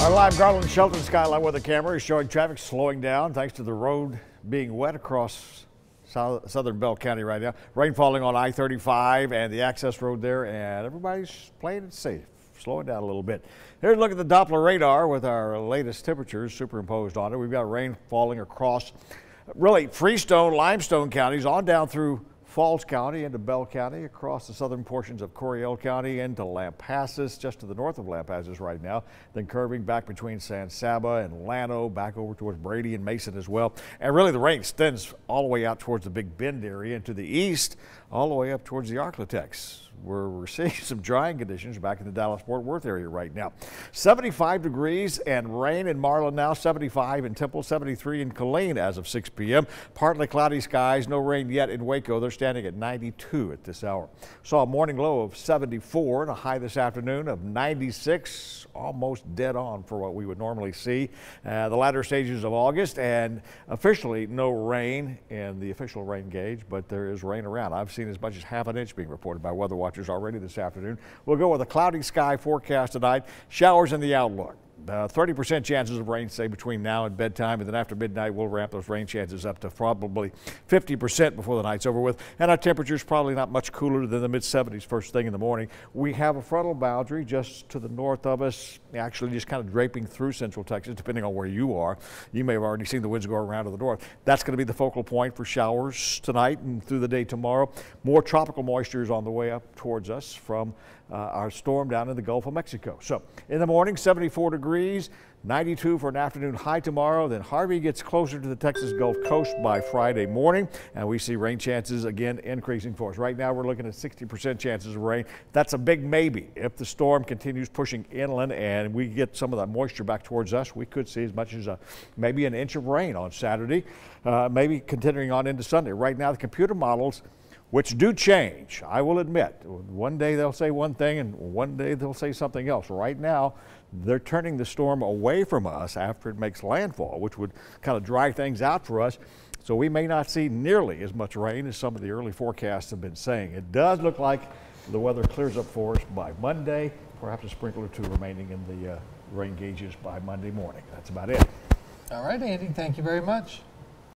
Our live Garland Shelton skyline weather camera is showing traffic slowing down thanks to the road being wet across southern Bell County right now. Rain falling on I-35 and the access road there, and everybody's playing it safe, slowing down a little bit. Here's a look at the Doppler radar with our latest temperatures superimposed on it. We've got rain falling across really Freestone, Limestone counties on down through Falls County into Bell County, across the southern portions of Coryell County into Lampasas, just to the north of Lampasas right now, then curving back between San Saba and Llano, back over towards Brady and Mason as well. And really the rain extends all the way out towards the Big Bend area and to the east, all the way up towards the Arklatex, where we're seeing some drying conditions back in the Dallas-Fort Worth area right now. 75 degrees and rain in Marlin now, 75 in Temple, 73 in Killeen as of 6 p.m. Partly cloudy skies, no rain yet in Waco. They're standing at 92 at this hour. Saw a morning low of 74 and a high this afternoon of 96, almost dead on for what we would normally see. The latter stages of August, and officially no rain in the official rain gauge, but there is rain around. I've seen as much as half an inch being reported by weather watchers already this afternoon. We'll go with a cloudy sky forecast tonight, showers in the outlook. 30% chances of rain, say, between now and bedtime, and then after midnight we'll ramp those rain chances up to probably 50% before the night's over with. And our temperature's probably not much cooler than the mid-70s first thing in the morning. We have a frontal boundary just to the north of us, actually just kind of draping through central Texas, depending on where you are. You may have already seen the winds go around to the north. That's going to be the focal point for showers tonight and through the day tomorrow. More tropical moisture is on the way up towards us from our storm down in the Gulf of Mexico. So in the morning, 74 degrees, 92 for an afternoon high tomorrow. Then Harvey gets closer to the Texas Gulf Coast by Friday morning, and we see rain chances again increasing for us. Right now we're looking at 60% chances of rain. That's a big maybe. If the storm continues pushing inland and we get some of that moisture back towards us, we could see as much as maybe an inch of rain on Saturday, maybe continuing on into Sunday. Right now the computer models, which do change, I will admit. One day they'll say one thing and one day they'll say something else. Right now, they're turning the storm away from us after it makes landfall, which would kind of dry things out for us. So we may not see nearly as much rain as some of the early forecasts have been saying. It does look like the weather clears up for us by Monday, perhaps a sprinkle or two remaining in the rain gauges by Monday morning. That's about it. All right, Andy, thank you very much.